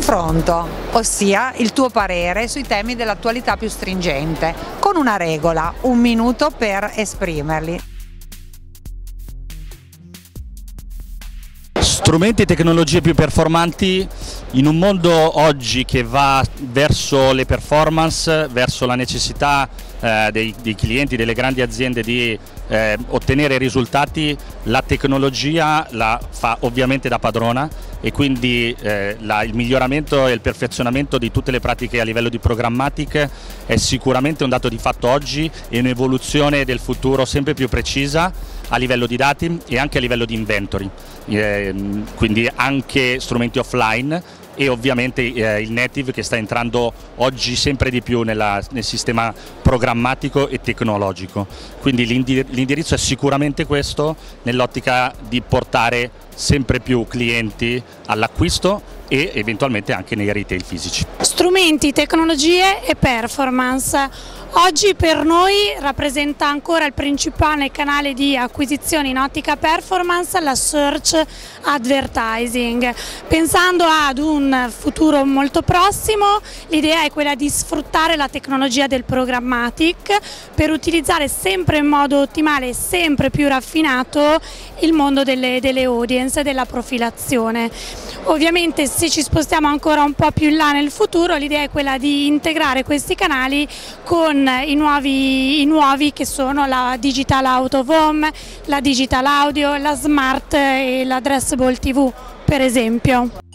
confronto, ossia il tuo parere sui temi dell'attualità più stringente, con una regola, 1 minuto per esprimerli. Strumenti e tecnologie più performanti in un mondo oggi che va verso le performance, verso la necessità dei clienti, delle grandi aziende di ottenere risultati. La tecnologia la fa ovviamente da padrona e quindi il miglioramento e il perfezionamento di tutte le pratiche a livello di programmatic è sicuramente un dato di fatto oggi e un'evoluzione del futuro sempre più precisa a livello di dati e anche a livello di inventory, quindi anche strumenti offline e ovviamente il native che sta entrando oggi sempre di più nel sistema programmatico e tecnologico. Quindi l'indirizzo è sicuramente questo, nell'ottica di portare sempre più clienti all'acquisto e eventualmente anche nei retail fisici. Strumenti, tecnologie e performance. Oggi per noi rappresenta ancora il principale canale di acquisizione in ottica performance la search advertising. Pensando ad un futuro molto prossimo, l'idea è quella di sfruttare la tecnologia del programmatic per utilizzare sempre in modo ottimale e sempre più raffinato il mondo delle audience e della profilazione. Ovviamente se ci spostiamo ancora un po' più in là nel futuro, l'idea è quella di integrare questi canali con i nuovi che sono la digital out of home, la digital audio, la smart e l'addressable TV per esempio.